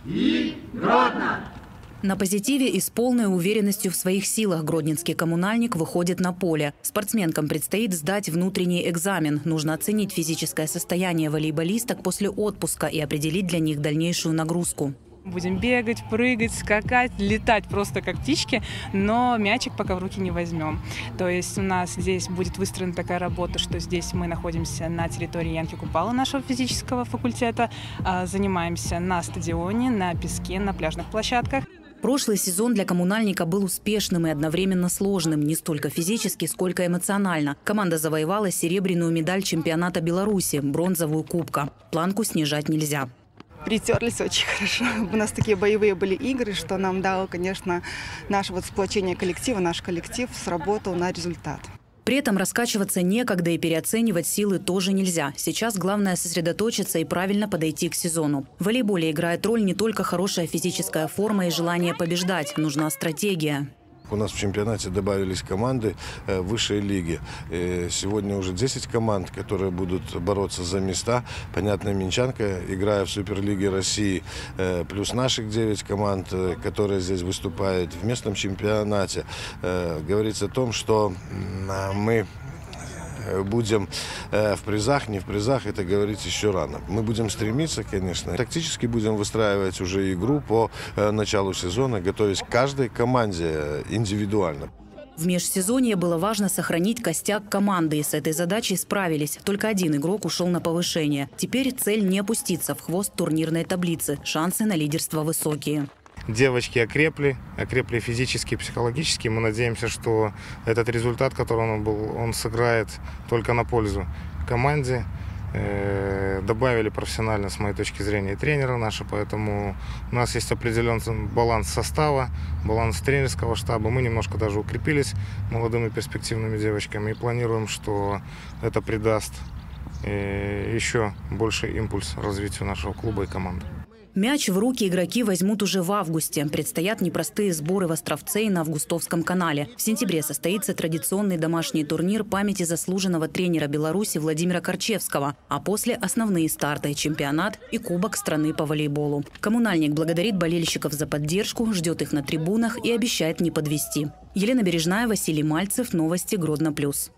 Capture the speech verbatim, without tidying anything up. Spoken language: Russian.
и Гродно! На позитиве и с полной уверенностью в своих силах гродненский коммунальник выходит на поле. Спортсменкам предстоит сдать внутренний экзамен. Нужно оценить физическое состояние волейболисток после отпуска и определить для них дальнейшую нагрузку. Будем бегать, прыгать, скакать, летать просто как птички, но мячик пока в руки не возьмем. То есть у нас здесь будет выстроена такая работа, что здесь мы находимся на территории Янки Купала нашего физического факультета, занимаемся на стадионе, на песке, на пляжных площадках. Прошлый сезон для коммунальника был успешным и одновременно сложным, не столько физически, сколько эмоционально. Команда завоевала серебряную медаль чемпионата Беларуси, бронзовую кубка. Планку снижать нельзя. Притерлись очень хорошо. У нас такие боевые были игры, что нам дало, конечно, наше вот сплочение коллектива, наш коллектив сработал на результат. При этом раскачиваться некогда и переоценивать силы тоже нельзя. Сейчас главное сосредоточиться и правильно подойти к сезону. В волейболе играет роль не только хорошая физическая форма и желание побеждать. Нужна стратегия. У нас в чемпионате добавились команды высшей лиги. Сегодня уже десять команд, которые будут бороться за места. Понятно, Минчанка, играя в Суперлиге России, плюс наших девять команд, которые здесь выступают в местном чемпионате. Говорится о том, что мы будем в призах, не в призах, это говорить еще рано. Мы будем стремиться, конечно. Тактически будем выстраивать уже игру по началу сезона, готовясь к каждой команде индивидуально. В межсезонье было важно сохранить костяк команды, и с этой задачей справились. Только один игрок ушел на повышение. Теперь цель не опуститься в хвост турнирной таблицы. Шансы на лидерство высокие. Девочки окрепли, окрепли физически, психологически. Мы надеемся, что этот результат, который он был, он сыграет только на пользу команде. Э, добавили профессионально, с моей точки зрения, и тренеры наши, поэтому у нас есть определенный баланс состава, баланс тренерского штаба. Мы немножко даже укрепились молодыми перспективными девочками и планируем, что это придаст э, еще больше импульс развитию нашего клуба и команды. Мяч в руки игроки возьмут уже в августе. Предстоят непростые сборы в Островце и на Августовском канале. В сентябре состоится традиционный домашний турнир памяти заслуженного тренера Беларуси Владимира Корчевского. А после основные старты – чемпионат и Кубок страны по волейболу. Коммунальник благодарит болельщиков за поддержку, ждет их на трибунах и обещает не подвести. Елена Бережная, Василий Мальцев. Новости Гродно плюс.